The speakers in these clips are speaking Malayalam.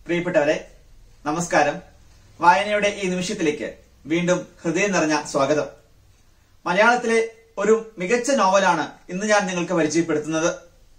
പ്രിയപ്പെട്ടവരെ, നമസ്കാരം. വായനയുടെ ഈ നിമിഷത്തിലേക്ക് വീണ്ടും ഹൃദയം നിറഞ്ഞ സ്വാഗതം. മലയാളത്തിലെ ഒരു മികച്ച നോവലാണ് ഇന്ന് ഞാൻ നിങ്ങൾക്ക് പരിചയപ്പെടുത്തുന്നത്.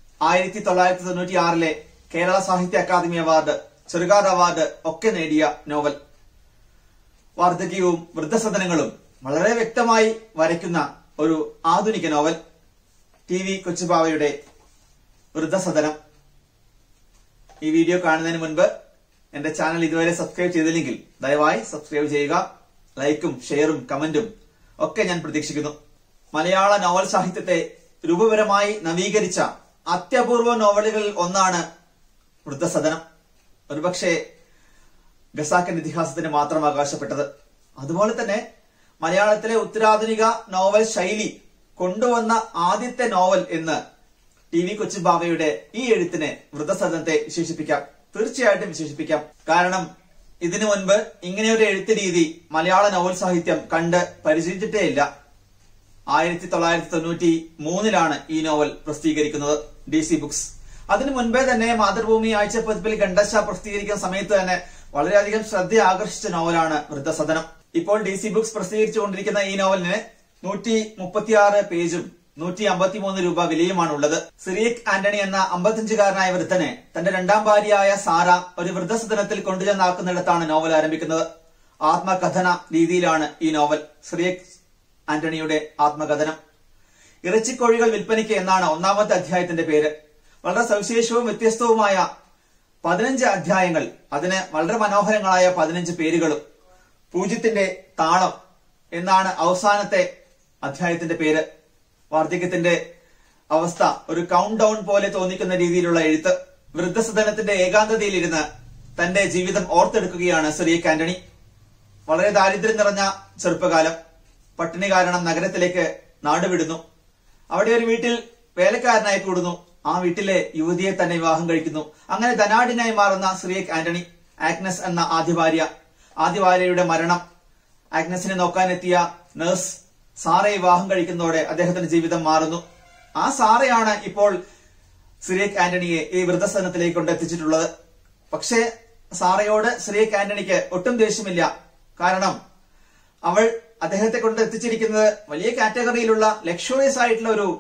1996 കേരള സാഹിത്യ അക്കാദമി അവാർഡ്, ചെറുകാട് അവാർഡ് ഒക്കെ നേടിയ നോവൽ. വാർദ്ധക്യവും വൃദ്ധസദനങ്ങളും വളരെ വ്യക്തമായി വരയ്ക്കുന്ന ഒരു ആധുനിക നോവൽ. ടി വി കൊച്ചുബാവയുടെ വൃദ്ധസദനം. ഈ വീഡിയോ കാണുന്നതിന് മുൻപ് എന്റെ ചാനൽ ഇതുവരെ സബ്സ്ക്രൈബ് ചെയ്തില്ലെങ്കിൽ ദയവായി സബ്സ്ക്രൈബ് ചെയ്യുക. ലൈക്കും ഷെയറും കമന്റും ഒക്കെ ഞാൻ പ്രതീക്ഷിക്കുന്നു. മലയാള നോവൽ സാഹിത്യത്തെ രൂപപരമായി നവീകരിച്ച അത്യപൂർവ നോവലുകളിൽ ഒന്നാണ് വൃദ്ധസദനം. ഒരുപക്ഷെ ഖസാക്കിൻ ഇതിഹാസത്തിന് മാത്രം അവകാശപ്പെട്ടത്. അതുപോലെ തന്നെ മലയാളത്തിലെ ഉത്തരാധുനിക നോവൽ ശൈലി കൊണ്ടുവന്ന ആദ്യത്തെ നോവൽ എന്ന് ടി വി കൊച്ചുബാവയുടെ ഈ എഴുത്തിനെ, വൃദ്ധസദനത്തെ വിശേഷിപ്പിക്കാം. തീർച്ചയായിട്ടും വിശേഷിപ്പിക്കാം. കാരണം ഇതിനു മുൻപ് ഇങ്ങനെയൊരു എഴുത്ത് രീതി മലയാള നോവൽ സാഹിത്യം കണ്ട് പരിചയിച്ചിട്ടേ ഇല്ല. 1993 ഈ നോവൽ പ്രസിദ്ധീകരിക്കുന്നത് DC ബുക്സ്. അതിനു മുൻപേ തന്നെ മാതൃഭൂമി ആഴ്ചപ്പതിപ്പിൽ ഖണ്ഡശ പ്രസിദ്ധീകരിക്കുന്ന സമയത്ത് തന്നെ വളരെയധികം ശ്രദ്ധ ആകർഷിച്ച നോവലാണ് വൃദ്ധസദനം. ഇപ്പോൾ DC ബുക്സ് പ്രസിദ്ധീകരിച്ചുകൊണ്ടിരിക്കുന്ന ഈ നോവലിന് 136 പേജും 153 രൂപ വിലയുമാണുള്ളത്. സിറിയക് ആന്റണി എന്ന 55-കാരനായ വൃദ്ധനെ തന്റെ രണ്ടാം ഭാര്യയായ സാറ ഒരു വൃദ്ധസദനത്തിൽ കൊണ്ടുചെന്നാക്കുന്നിടത്താണ് നോവൽ ആരംഭിക്കുന്നത്. ആത്മകഥന രീതിയിലാണ് ഈ നോവൽ. സിറിയക് ആന്റണിയുടെ ആത്മകഥനം. ഇറച്ചിക്കോഴികൾ വിൽപ്പനയ്ക്ക് എന്നാണ് ഒന്നാമത്തെ അധ്യായത്തിന്റെ പേര്. വളരെ സവിശേഷവും വ്യത്യസ്തവുമായ 15 അധ്യായങ്ങൾ, അതിന് വളരെ മനോഹരങ്ങളായ 15 പേരുകളും. പൂജ്യത്തിന്റെ താളം എന്നാണ് അവസാനത്തെ അധ്യായത്തിന്റെ പേര്. വാർദ്ധക്യത്തിന്റെ അവസ്ഥ ഒരു കൗണ്ട് ഡൗൺ പോലെ തോന്നിക്കുന്ന രീതിയിലുള്ള എഴുത്ത്. വൃദ്ധസദനത്തിന്റെ ഏകാന്തതയിലിരുന്ന് തന്റെ ജീവിതം ഓർത്തെടുക്കുകയാണ് സിറിയക് ആന്റണി. വളരെ ദാരിദ്ര്യം നിറഞ്ഞ ചെറുപ്പകാലം. പട്ടിണി കാരണം നഗരത്തിലേക്ക് നാടുവിടുന്നു. അവിടെ ഒരു വീട്ടിൽ വേലക്കാരനായി കൂടുന്നു. ആ വീട്ടിലെ യുവതിയെ തന്നെ വിവാഹം കഴിക്കുന്നു. അങ്ങനെ ധനാഢ്യനായി മാറുന്ന സിറിയക് ആന്റണി, ആഗ്നസ് എന്ന ആദ്യ ഭാര്യയുടെ മരണം, ആഗ്നസിനെ നോക്കാനെത്തിയ നഴ്സ് സാറയെ വിവാഹം കഴിക്കുന്നതോടെ അദ്ദേഹത്തിന്റെ ജീവിതം മാറുന്നു. ആ സാറയാണ് ഇപ്പോൾ സിറിയക് ആന്റണിയെ ഈ വൃദ്ധസദനത്തിലേക്ക് കൊണ്ടെത്തിച്ചിട്ടുള്ളത്. പക്ഷേ സാറയോട് സിറിയക് ആന്റണിക്ക് ഒട്ടും ദേഷ്യമില്ല. കാരണം അവൾ അദ്ദേഹത്തെ കൊണ്ടെത്തിച്ചിരിക്കുന്നത് വലിയ കാറ്റഗറിയിലുള്ള ലക്ഷറിയസ് ആയിട്ടുള്ള ഒരു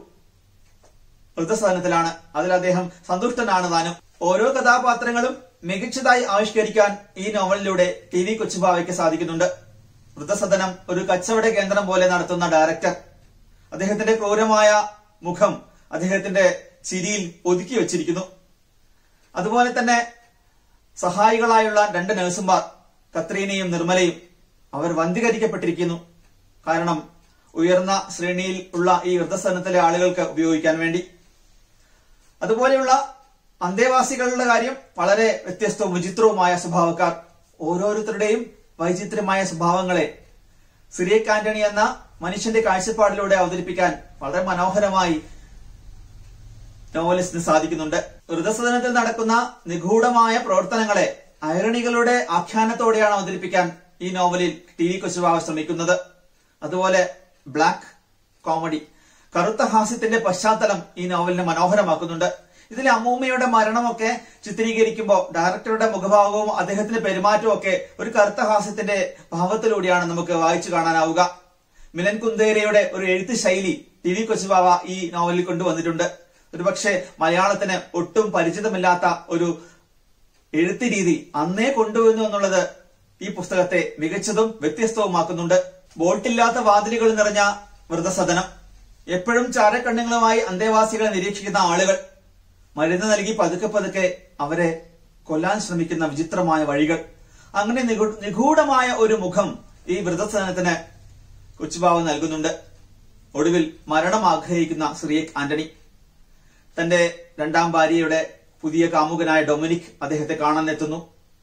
വൃദ്ധസദനത്തിലാണ്. അതിൽ അദ്ദേഹം സന്തുഷ്ടനാണ് താനും. ഓരോ കഥാപാത്രങ്ങളും മികച്ചതായി ആവിഷ്കരിക്കാൻ ഈ നോവലിലൂടെ ടി വി കൊച്ചുബാവയ്ക്ക് സാധിക്കുന്നുണ്ട്. വൃദ്ധസദനം ഒരു കച്ചവട കേന്ദ്രം പോലെ നടത്തുന്ന ഡയറക്ടർ, അദ്ദേഹത്തിന്റെ ക്രൂരമായ മുഖം അദ്ദേഹത്തിന്റെ ചിരിയിൽ ഒതുക്കി വെച്ചിരിക്കുന്നു. അതുപോലെ തന്നെ സഹായികളായുള്ള 2 നഴ്സുമാർ, കത്രീനയും നിർമ്മലയും, അവർ വന്ധീകരിക്കപ്പെട്ടിരിക്കുന്നു. കാരണം ഉയർന്ന ശ്രേണിയിൽ ഉള്ള ഈ വൃദ്ധസദനത്തിലെ ആളുകൾക്ക് ഉപയോഗിക്കാൻ വേണ്ടി. അതുപോലെയുള്ള അന്തേവാസികളുടെ കാര്യം വളരെ വ്യത്യസ്തവും വിചിത്രവുമായ സ്വഭാവക്കാർ. ഓരോരുത്തരുടെയും വൈചിത്രമായ സ്വഭാവങ്ങളെ സിറിയക് ആന്റണി എന്ന മനുഷ്യന്റെ കാഴ്ചപ്പാടിലൂടെ അവതരിപ്പിക്കാൻ വളരെ മനോഹരമായി നോവലിസ്റ്റിന് സാധിക്കുന്നുണ്ട്. വൃദ്ധസദനത്തിൽ നടക്കുന്ന നിഗൂഢമായ പ്രവർത്തനങ്ങളെ ഐറണികളുടെ ആഖ്യാനത്തോടെയാണ് അവതരിപ്പിക്കാൻ ഈ നോവലിൽ ടി വി കൊച്ചുബാവ ശ്രമിക്കുന്നത്. അതുപോലെ ബ്ലാക്ക് കോമഡി, കറുത്ത ഹാസ്യത്തിന്റെ പശ്ചാത്തലം ഈ നോവലിനെ മനോഹരമാക്കുന്നുണ്ട്. ഇതിലെ അമ്മൂമ്മയുടെ മരണമൊക്കെ ചിത്രീകരിക്കുമ്പോൾ ഡയറക്ടറുടെ മുഖഭാവവും അദ്ദേഹത്തിന്റെ പെരുമാറ്റവും ഒക്കെ ഒരു കറുത്ത ഹാസ്യത്തിന്റെ ഭാവത്തിലൂടെയാണ് നമുക്ക് വായിച്ചു കാണാനാവുക. മിലൻ കുന്ദേരയുടെ ഒരു എഴുത്ത് ശൈലി ടി വി കൊച്ചുബാവ ഈ നോവലിൽ കൊണ്ടുവന്നിട്ടുണ്ട്. ഒരുപക്ഷെ മലയാളത്തിന് ഒട്ടും പരിചിതമില്ലാത്ത ഒരു എഴുത്ത് രീതി അന്നേ കൊണ്ടുവന്നു എന്നുള്ളത് ഈ പുസ്തകത്തെ മികച്ചതും വ്യത്യസ്തവുമാക്കുന്നുണ്ട്. ബോൾട്ടില്ലാത്ത വാതിലുകൾ നിറഞ്ഞ വൃദ്ധസദനം. എപ്പോഴും ചാരക്കണ്ണുകളുമായി അന്തേവാസികളെ നിരീക്ഷിക്കുന്ന ആളുകൾ. മരുന്ന് നൽകി പതുക്കെ അവരെ കൊല്ലാൻ ശ്രമിക്കുന്ന വിചിത്രമായ വഴികൾ. അങ്ങനെ നിഗൂഢമായ ഒരു മുഖം ഈ വൃദ്ധസദനത്തിന് കൊച്ചുബാവ നൽകുന്നുണ്ട്. ഒടുവിൽ മരണം ആഗ്രഹിക്കുന്ന സിറിയക് ആന്റണി തന്റെ രണ്ടാം ഭാര്യയുടെ പുതിയ കാമുകനായ ഡൊമിനിക് അദ്ദേഹത്തെ കാണാൻ എത്തുന്നു.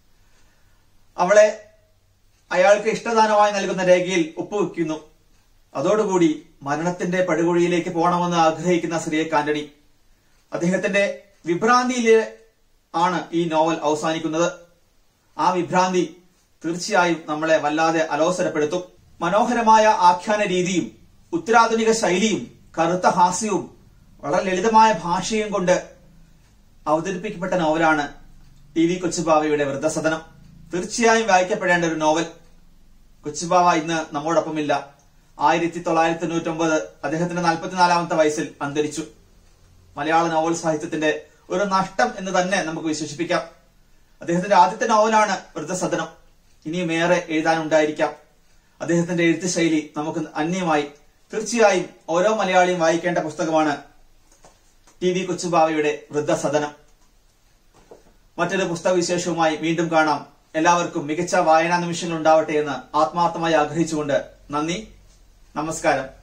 അവളെ അയാൾക്ക് ഇഷ്ടദാനമായി നൽകുന്ന രേഖയിൽ ഒപ്പുവെക്കുന്നു. അതോടുകൂടി മരണത്തിന്റെ പടുകുഴിയിലേക്ക് പോകണമെന്ന് ആഗ്രഹിക്കുന്ന സിറിയക് ആന്റണി, അദ്ദേഹത്തിന്റെ വിഭ്രാന്തിയിൽ ആണ് ഈ നോവൽ അവസാനിക്കുന്നത്. ആ വിഭ്രാന്തി തീർച്ചയായും നമ്മളെ വല്ലാതെ അലോസരപ്പെടുത്തും. മനോഹരമായ ആഖ്യാന രീതിയും ഉത്തരാധുനിക ശൈലിയും കറുത്ത ഹാസ്യവും വളരെ ലളിതമായ ഭാഷയും കൊണ്ട് അവതരിപ്പിക്കപ്പെട്ട നോവലാണ് ടി.വി. കൊച്ചുബാവയുടെ വൃദ്ധസദനം. തീർച്ചയായും വായിക്കപ്പെടേണ്ട ഒരു നോവൽ. കൊച്ചുബാവ ഇന്ന് നമ്മോടൊപ്പമില്ല. 1999 അദ്ദേഹത്തിന്റെ 44-ാമത്തെ വയസ്സിൽ അന്തരിച്ചു. മലയാള നോവൽ സാഹിത്യത്തിന്റെ ഒരു നഷ്ടം എന്ന് തന്നെ നമുക്ക് വിശേഷിപ്പിക്കാം. അദ്ദേഹത്തിന്റെ ആദ്യത്തെ നോവലാണ് വൃദ്ധസദനം. ഇനിയും ഏറെ എഴുതാനുണ്ടായിരിക്കാം. അദ്ദേഹത്തിന്റെ എഴുത്ത് ശൈലി നമുക്ക് അന്യമായി. തീർച്ചയായും ഓരോ മലയാളിയും വായിക്കേണ്ട പുസ്തകമാണ് ടി.വി. കൊച്ചുബാവയുടെ വൃദ്ധസദനം. മറ്റൊരു പുസ്തക വിശേഷവുമായി വീണ്ടും കാണാം. എല്ലാവർക്കും മികച്ച വായനാ നിമിഷങ്ങൾ ഉണ്ടാവട്ടെ എന്ന് ആത്മാർത്ഥമായി ആഗ്രഹിച്ചുകൊണ്ട് നന്ദി, നമസ്കാരം.